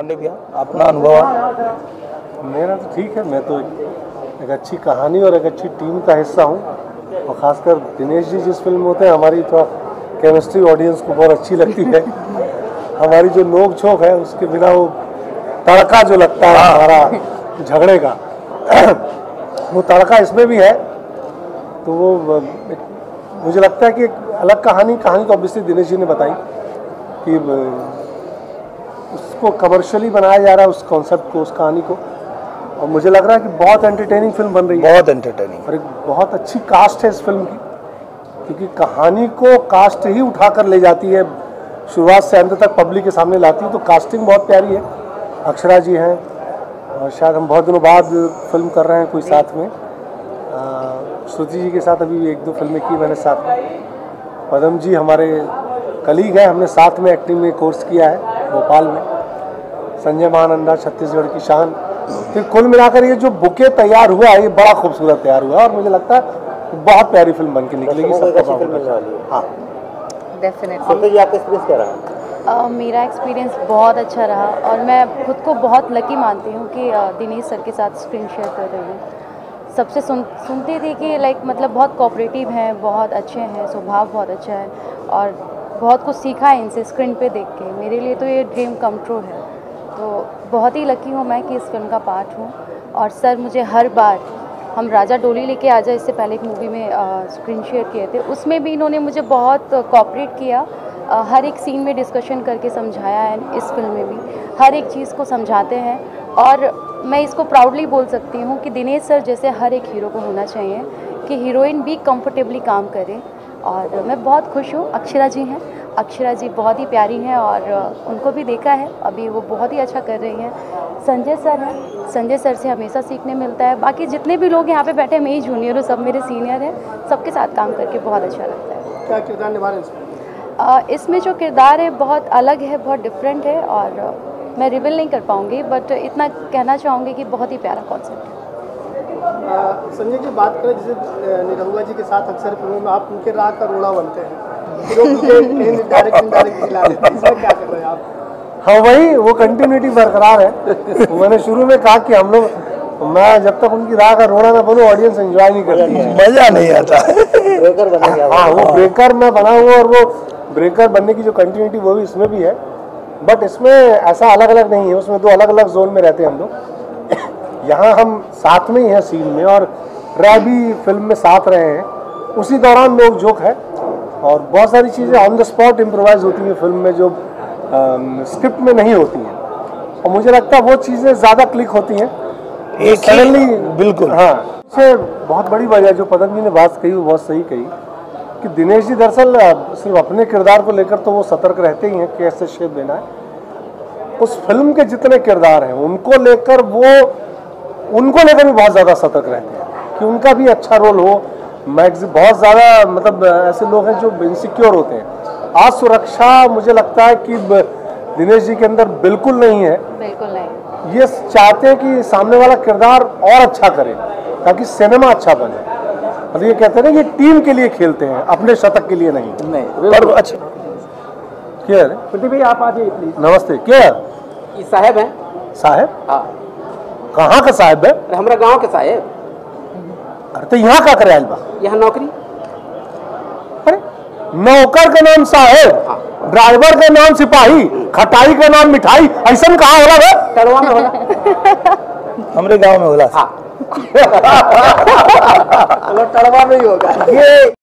पांडे भैया, अपना अनुभव। मेरा तो ठीक है, मैं तो एक अच्छी कहानी और एक अच्छी टीम का हिस्सा हूँ, और ख़ासकर दिनेश जी जिस फिल्म में होते हैं हमारी थोड़ा केमिस्ट्री ऑडियंस को बहुत अच्छी लगती है। हमारी जो नोक झोंक है उसके बिना वो तड़का जो लगता है हमारा झगड़े का वो तड़का इसमें भी है। तो वो मुझे लगता है कि एक अलग कहानी तो ऑब्वियसली दिनेश जी ने बताई कि उसको कमर्शियली बनाया जा रहा है, उस कॉन्सेप्ट को, उस कहानी को, और मुझे लग रहा है कि बहुत एंटरटेनिंग फिल्म बन रही है, बहुत एंटरटेनिंग, और एक बहुत अच्छी कास्ट है इस फिल्म की, क्योंकि कहानी को कास्ट ही उठाकर ले जाती है, शुरुआत से अंत तक पब्लिक के सामने लाती है। तो कास्टिंग बहुत प्यारी है, अक्षरा जी हैं, और शायद हम बहुत दिनों बाद फिल्म कर रहे हैं कोई साथ में। श्रुति जी के साथ अभी 1-2 फिल्में की मैंने साथ में। पदम जी हमारे कलीग हैं, हमने साथ में एक्टिंग में कोर्स किया है भोपाल में। संजय महानंदा छत्तीसगढ़ की शान। फिर कुल मिलाकर ये जो बुके तैयार हुआ है ये बड़ा खूबसूरत तैयार हुआ, और मुझे लगता है बहुत प्यारी फिल्म बन के निकलेगी। हाँ, डेफिनेटली। आपका एक्सपीरियंस क्या रहा? मेरा एक्सपीरियंस बहुत अच्छा रहा, और मैं खुद को बहुत लकी मानती हूँ कि दिनेश सर के साथ स्क्रीन शेयर कर रही हूँ। सबसे सुनती थी कि लाइक मतलब बहुत कोऑपरेटिव हैं, बहुत अच्छे हैं, स्वभाव बहुत अच्छा है, और बहुत कुछ सीखा है इनसे स्क्रीन पे देख के। मेरे लिए तो ये ड्रीम कम ट्रू है, तो बहुत ही लकी हूँ मैं कि इस फिल्म का पार्ट हूँ। और सर मुझे हर बार, हम राजा डोली लेके आ जाए इससे पहले एक मूवी में स्क्रीन शेयर किए थे, उसमें भी इन्होंने मुझे बहुत कोऑपरेट किया, हर एक सीन में डिस्कशन करके समझाया है। इस फिल्म में भी हर एक चीज़ को समझाते हैं, और मैं इसको प्राउडली बोल सकती हूँ कि दिनेश सर जैसे हर एक हीरो को होना चाहिए कि हीरोइन भी कंफर्टेबली काम करे। और मैं बहुत खुश हूँ। अक्षरा जी हैं, अक्षरा जी बहुत ही प्यारी हैं, और उनको भी देखा है, अभी वो बहुत ही अच्छा कर रही हैं। संजय सर हैं, संजय सर से हमेशा सीखने मिलता है। बाकी जितने भी लोग यहाँ पे बैठे हैं, मैं ही जूनियर हूँ, सब मेरे सीनियर हैं, सबके साथ काम करके बहुत अच्छा लगता है। क्या किरदार निभा रहे हैं इसमें जो किरदार है बहुत अलग है, बहुत डिफरेंट है, और मैं रिवील नहीं कर पाऊँगी, बट इतना कहना चाहूँगी कि बहुत ही प्यारा कॉन्सेप्ट है। संजय जी, बात करें जैसे निरहुआ जी के साथ अक्सर फिल्मों में आप उनके राग का रोड़ा बनते हैं, क्या कर रहे हैं आप? हाँ, वही वो कंटिन्यूटी बरकरार है। मैंने शुरू में कहा कि हम लोग, मैं जब तक उनकी राह का रोड़ा ना बनूं ऑडियंस एंजॉय नहीं करती है, मजा नहीं आता। ब्रेकर बनेंगे। हाँ, वो ब्रेकर मैं बना हुआ, और वो ब्रेकर बनने की जो कंटिन्यूटी वो भी इसमें भी है, बट इसमें ऐसा अलग अलग नहीं है, उसमें 2 अलग अलग जोन में रहते हैं हम लोग। यहाँ हम साथ में ही हैं सीन में, और रह भी फिल्म में साथ रहे हैं, उसी दौरान नोक झोंक है, और बहुत सारी चीज़ें ऑन द स्पॉट इम्प्रोवाइज होती हैं फिल्म में जो स्क्रिप्ट में नहीं होती हैं, और मुझे लगता है वो चीज़ें ज़्यादा क्लिक होती हैं सडनली। बिल्कुल। हाँ, इससे बहुत बड़ी वजह जो पदम जी ने बात कही वो बहुत सही कही कि दिनेश जी दरअसल सिर्फ अपने किरदार को लेकर तो वो सतर्क रहते ही हैं कि कैसे शेप देना है, उस फिल्म के जितने किरदार हैं उनको लेकर भी बहुत ज़्यादा सतर्क रहते हैं कि उनका भी अच्छा रोल हो। बहुत ज़्यादा मतलब ऐसे लोग हैं जो इनसिक्योर होते हैं। आज सुरक्षा मुझे लगता है कि दिनेश जी के अंदर बिल्कुल नहीं है। बिल्कुल नहीं। ये चाहते हैं कि सामने वाला किरदार और अच्छा करे ताकि सिनेमा अच्छा बने। मतलब ये कहते हैं ना कि टीम के लिए खेलते हैं, अपने शतक के लिए नहीं। पर अच्छा क्या है प्रदीप भाई, आप आ जाइए प्लीज। नमस्ते। क्या है? ये साहब हैं। साहब? हाँ। कहाँ का साहब है? हमारा गांव के साहब। अरे तो यहाँ का करे आलबा? यहाँ नौकरी। अरे नौकर का नाम साहब, हाँ। ड्राइवर का नाम सिपाही, खटाई का नाम मिठाई, ऐसा कहाँ होला है? टड़वा में होला। हमारे गांव में होला। हाँ। टड़वा में ही होगा ये।